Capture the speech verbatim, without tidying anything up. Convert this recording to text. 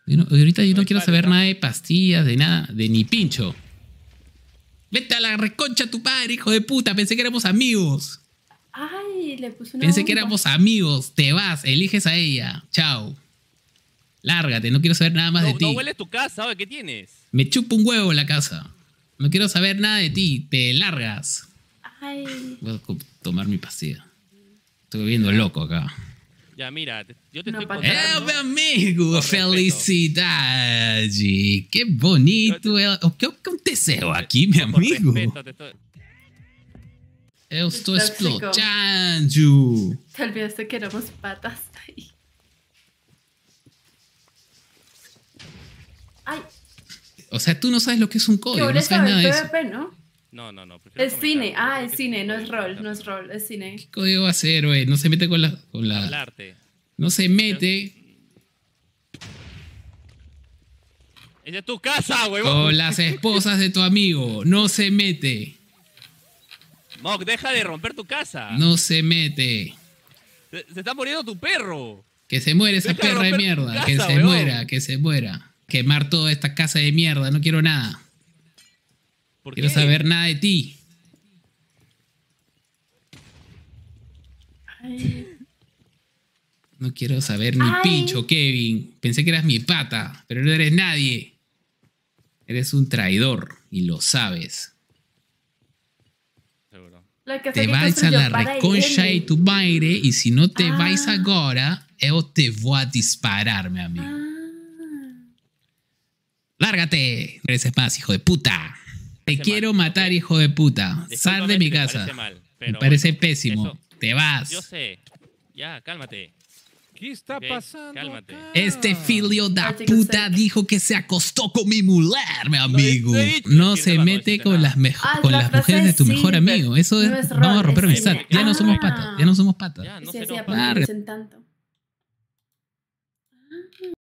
Yo no- ahorita yo no No quiero dispares, saber ¿no? nada de pastillas, de nada, de ni pincho. Vete a la reconcha tu padre, hijo de puta. Pensé que éramos amigos. Ay, le puse una Pensé que bomba. éramos amigos. Te vas, eliges a ella. Chao. Lárgate, no quiero saber nada más No, de ti. no hueles tu casa, ¿sabes qué tienes? Me chupo un huevo la casa. No quiero saber nada de ti. Te largas. Ay, Voy a co- tomar mi pastilla. Estoy viendo loco acá. Ya, mira, te- yo te No, estoy pa' ¡Eh, contando. mi amigo! Con respeto. ¡Felicidades! ¡Qué bonito! é- O que aconteceu aqui, meu Por amigo? respeto, te estoy- Eu estou Tóxico. explotando! te olvidaste que éramos patas. Ay. Ay, O sea, tú no sabes lo que es un qué código, no bueno sabes nada de saber eso. PvP, ¿no? No, no, no. prefiero Es comentar, cine. porque Ah, creo es que cine, un no es código rol, comentar. no es rol, es cine. ¿Qué código va a ser, güey? No se mete con la... Con la Hablarte. no se mete Esa es tu casa, huevón. con las esposas de tu amigo. No se mete. Mok, deja de romper tu casa. No se mete. Se, se está muriendo tu perro. Que se muere esa Deja de perra de romper tu mierda. casa, Que se weón. muera, que se muera. Quemar toda esta casa de mierda. No quiero nada. ¿Por Quiero qué? saber nada de ti. Ay, No quiero saber ni Ay. pincho, Kevin. Pensé que eras mi pata, pero no eres nadie. Eres un traidor y lo sabes. Seguro. la casa Te que vais a construyó la para reconcha Irene. de tu madre y si no te Ah. vais ahora, yo te voy a disparar, mi amigo. Ah. Lárgate. Eres más, hijo de puta. Te Parece quiero mal, matar, ¿ok? hijo de puta. Sal Discúlpame de mi si me casa. parece mal, Me pero parece bueno, pésimo. eso- Te vas. Yo sé. Ya, cálmate. ¿Qué está Ok, pasando cálmate. acá? Este filio da Ah, chicos, puta sí. dijo que se acostó con mi mujer, mi amigo. no he dicho No que se no, no mete dijiste con nada. las, mejo- Ah, con la las frase mujeres de tu es mejor sí, amigo. Eso es, no es vamos a rol, romper es amistad. cine. Ya no somos Ah. patas. Ya no somos patas. Ya, no Sí, se sí, nos aparte Larga. dicen tanto.